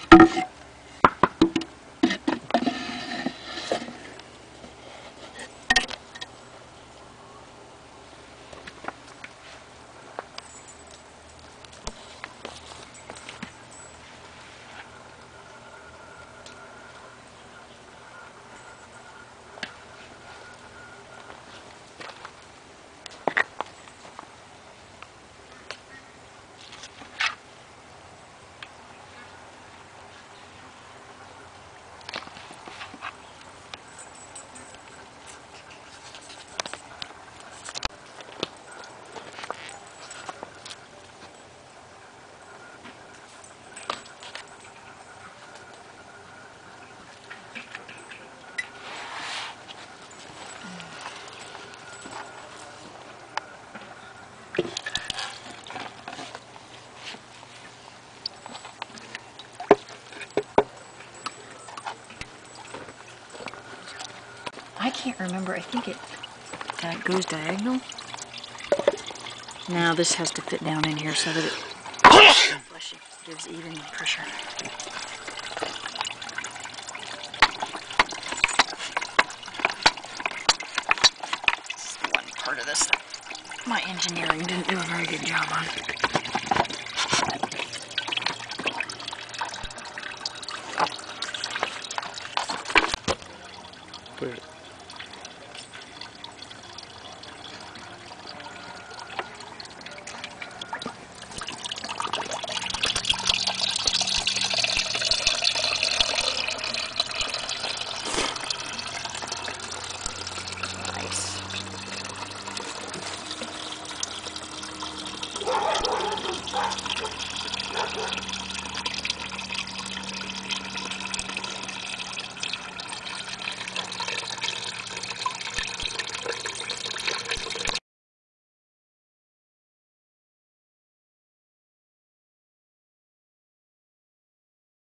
I can't remember. I think it goes diagonal. Now this has to fit down in here so that it gives even pressure. This is one part of this that my engineering didn't do a very good job on.